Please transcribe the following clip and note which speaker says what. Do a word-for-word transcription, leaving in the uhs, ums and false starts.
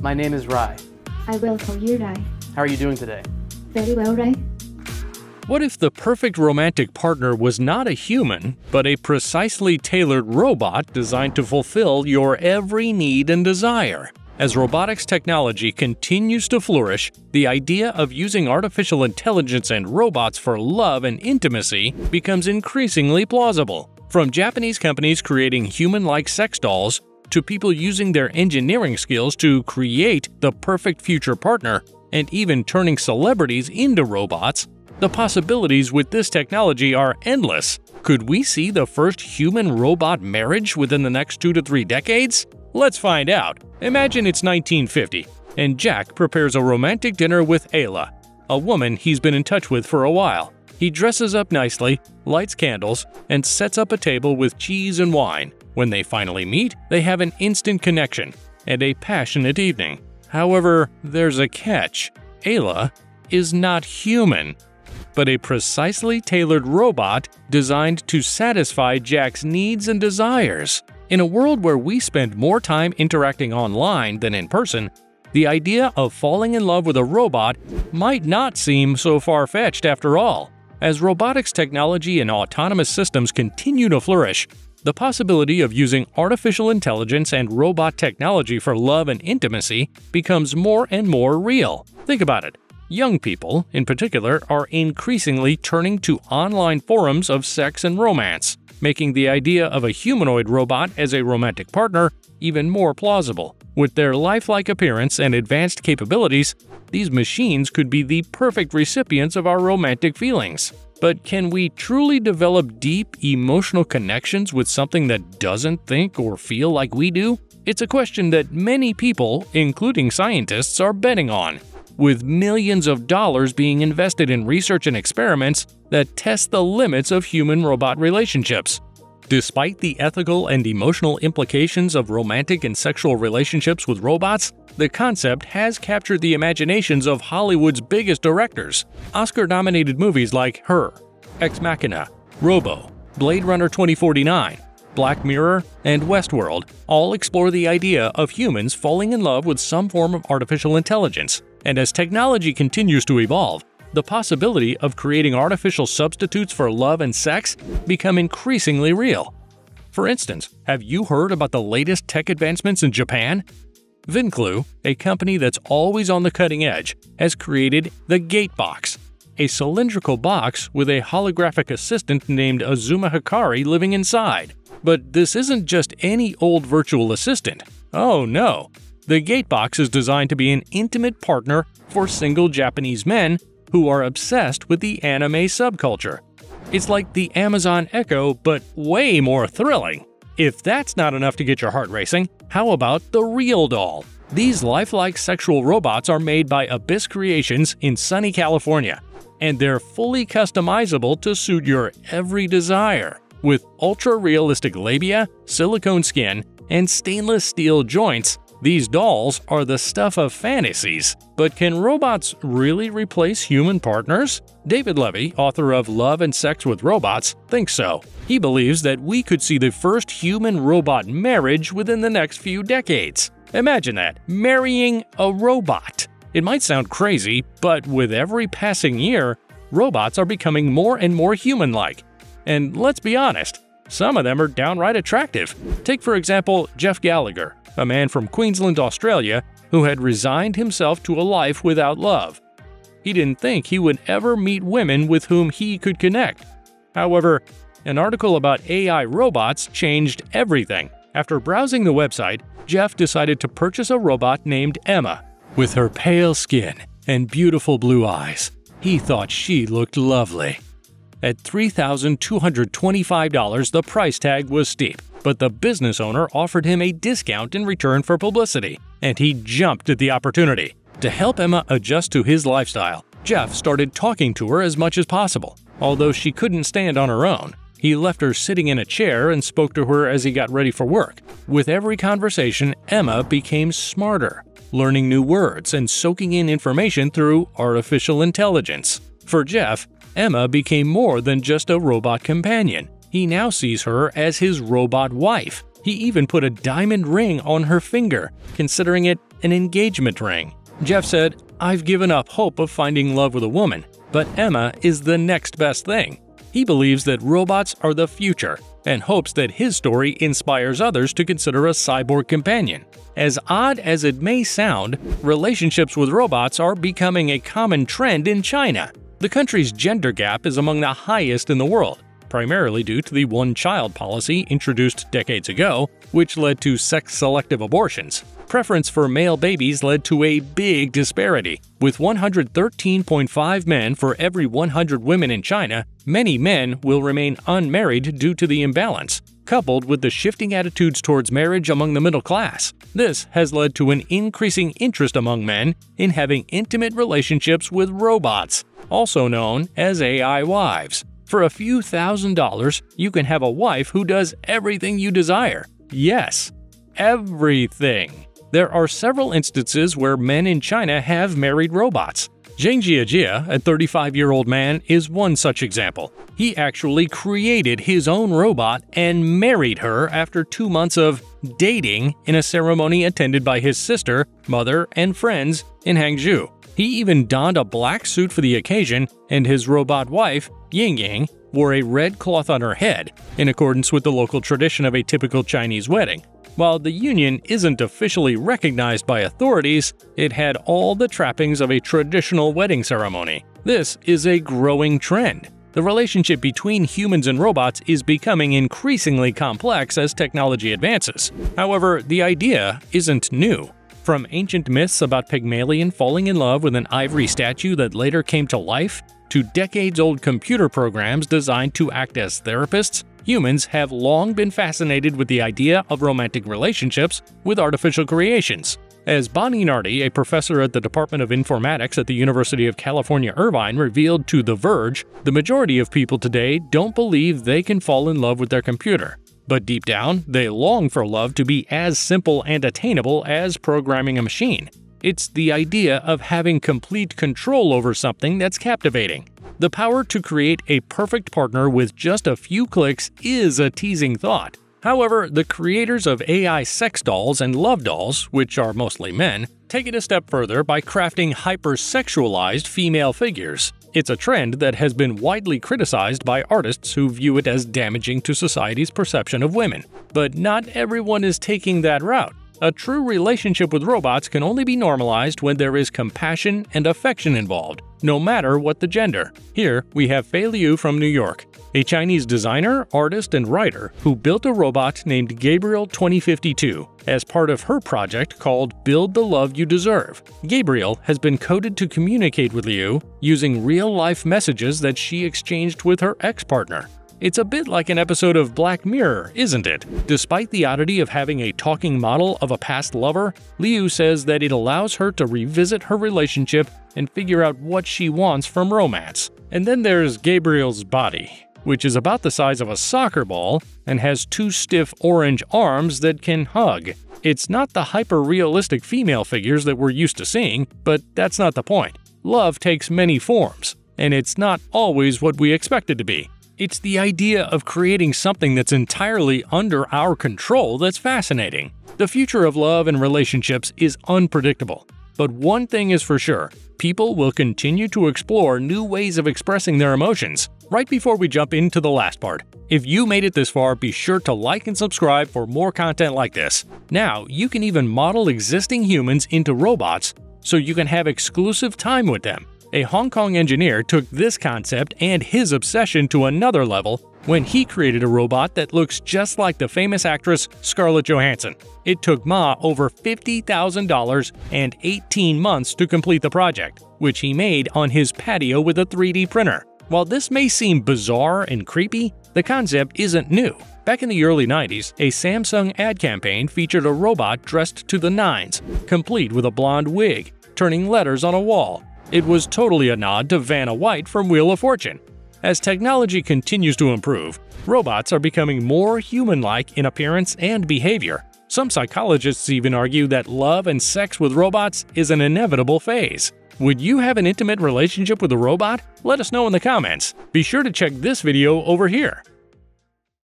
Speaker 1: My name is Rai.
Speaker 2: I will call you Rai.
Speaker 1: How are you doing today?
Speaker 2: Very well, Rai.
Speaker 3: What if the perfect romantic partner was not a human, but a precisely tailored robot designed to fulfill your every need and desire? As robotics technology continues to flourish, the idea of using artificial intelligence and robots for love and intimacy becomes increasingly plausible. From Japanese companies creating human-like sex dolls, to people using their engineering skills to create the perfect future partner, and even turning celebrities into robots, the possibilities with this technology are endless. Could we see the first human-robot marriage within the next two to three decades? Let's find out. Imagine it's nineteen fifty, and Jack prepares a romantic dinner with Ayla, a woman he's been in touch with for a while. He dresses up nicely, lights candles, and sets up a table with cheese and wine. When they finally meet, they have an instant connection and a passionate evening. However, there's a catch. Ayla is not human, but a precisely tailored robot designed to satisfy Jack's needs and desires. In a world where we spend more time interacting online than in person, the idea of falling in love with a robot might not seem so far-fetched after all. As robotics technology and autonomous systems continue to flourish, the possibility of using artificial intelligence and robot technology for love and intimacy becomes more and more real. Think about it. Young people, in particular, are increasingly turning to online forums of sex and romance, making the idea of a humanoid robot as a romantic partner even more plausible. With their lifelike appearance and advanced capabilities, these machines could be the perfect recipients of our romantic feelings. But can we truly develop deep emotional connections with something that doesn't think or feel like we do? It's a question that many people, including scientists, are betting on, with millions of dollars being invested in research and experiments that test the limits of human-robot relationships. Despite the ethical and emotional implications of romantic and sexual relationships with robots, the concept has captured the imaginations of Hollywood's biggest directors. Oscar-nominated movies like Her, Ex Machina, Robo, Blade Runner twenty forty-nine, Black Mirror, and Westworld all explore the idea of humans falling in love with some form of artificial intelligence. And as technology continues to evolve, the possibility of creating artificial substitutes for love and sex become increasingly real. For instance, have you heard about the latest tech advancements in Japan? Vinclu, a company that's always on the cutting edge, has created the Gatebox, a cylindrical box with a holographic assistant named Azuma Hikari living inside. But this isn't just any old virtual assistant. Oh no! The Gatebox is designed to be an intimate partner for single Japanese men who are obsessed with the anime subculture. It's like the Amazon Echo, but way more thrilling. If that's not enough to get your heart racing, how about the Real Doll? These lifelike sexual robots are made by Abyss Creations in sunny California, and they're fully customizable to suit your every desire. With ultra-realistic labia, silicone skin, and stainless steel joints, these dolls are the stuff of fantasies. But can robots really replace human partners? David Levy, author of Love and Sex with Robots, thinks so. He believes that we could see the first human-robot marriage within the next few decades. Imagine that, marrying a robot. It might sound crazy, but with every passing year, robots are becoming more and more human-like. And let's be honest, some of them are downright attractive. Take, for example, Jeff Gallagher, a man from Queensland, Australia, who had resigned himself to a life without love. He didn't think he would ever meet women with whom he could connect. However, an article about A I robots changed everything. After browsing the website, Jeff decided to purchase a robot named Emma. With her pale skin and beautiful blue eyes, he thought she looked lovely. At three thousand two hundred twenty-five dollars, the price tag was steep, but the business owner offered him a discount in return for publicity, and he jumped at the opportunity. To help Emma adjust to his lifestyle, Jeff started talking to her as much as possible. Although she couldn't stand on her own, he left her sitting in a chair and spoke to her as he got ready for work. With every conversation, Emma became smarter, learning new words and soaking in information through artificial intelligence. For Jeff, Emma became more than just a robot companion. He now sees her as his robot wife. He even put a diamond ring on her finger, considering it an engagement ring. Jeff said, "I've given up hope of finding love with a woman, but Emma is the next best thing." He believes that robots are the future and hopes that his story inspires others to consider a cyborg companion. As odd as it may sound, relationships with robots are becoming a common trend in China. The country's gender gap is among the highest in the world, primarily due to the one-child policy introduced decades ago, which led to sex-selective abortions. Preference for male babies led to a big disparity. With one hundred thirteen point five men for every one hundred women in China, many men will remain unmarried due to the imbalance, coupled with the shifting attitudes towards marriage among the middle class. This has led to an increasing interest among men in having intimate relationships with robots, also known as A I wives. For a few thousand dollars, you can have a wife who does everything you desire. Yes, everything. There are several instances where men in China have married robots. Zheng Jiajia, a thirty-five-year-old man, is one such example. He actually created his own robot and married her after two months of dating in a ceremony attended by his sister, mother, and friends in Hangzhou. He even donned a black suit for the occasion, and his robot wife, Ying Ying, wore a red cloth on her head, in accordance with the local tradition of a typical Chinese wedding. While the union isn't officially recognized by authorities, it had all the trappings of a traditional wedding ceremony. This is a growing trend. The relationship between humans and robots is becoming increasingly complex as technology advances. However, the idea isn't new. From ancient myths about Pygmalion falling in love with an ivory statue that later came to life, to decades-old computer programs designed to act as therapists, humans have long been fascinated with the idea of romantic relationships with artificial creations. As Bonnie Nardi, a professor at the Department of Informatics at the University of California, Irvine, revealed to The Verge, the majority of people today don't believe they can fall in love with their computer. But deep down, they long for love to be as simple and attainable as programming a machine. It's the idea of having complete control over something that's captivating. The power to create a perfect partner with just a few clicks is a teasing thought. However, the creators of A I sex dolls and love dolls, which are mostly men, take it a step further by crafting hypersexualized female figures. It's a trend that has been widely criticized by artists who view it as damaging to society's perception of women. But not everyone is taking that route. A true relationship with robots can only be normalized when there is compassion and affection involved, no matter what the gender. Here, we have Fei Liu from New York, a Chinese designer, artist, and writer who built a robot named Gabriel twenty fifty-two as part of her project called Build the Love You Deserve. Gabriel has been coded to communicate with Liu using real-life messages that she exchanged with her ex-partner. It's a bit like an episode of Black Mirror, isn't it? Despite the oddity of having a talking model of a past lover, Liu says that it allows her to revisit her relationship and figure out what she wants from romance. And then there's Gabriel's body, which is about the size of a soccer ball and has two stiff orange arms that can hug. It's not the hyper-realistic female figures that we're used to seeing, but that's not the point. Love takes many forms, and it's not always what we expect it to be. It's the idea of creating something that's entirely under our control that's fascinating. The future of love and relationships is unpredictable. But one thing is for sure, people will continue to explore new ways of expressing their emotions. Right before we jump into the last part, if you made it this far, be sure to like and subscribe for more content like this. Now, you can even model existing humans into robots so you can have exclusive time with them. A Hong Kong engineer took this concept and his obsession to another level when he created a robot that looks just like the famous actress Scarlett Johansson. It took Ma over fifty thousand dollars and eighteen months to complete the project, which he made on his patio with a three D printer. While this may seem bizarre and creepy, the concept isn't new. Back in the early nineties, a Samsung ad campaign featured a robot dressed to the nines, complete with a blonde wig, turning letters on a wall. It was totally a nod to Vanna White from Wheel of Fortune. As technology continues to improve, robots are becoming more human-like in appearance and behavior. Some psychologists even argue that love and sex with robots is an inevitable phase. Would you have an intimate relationship with a robot? Let us know in the comments. Be sure to check this video over here.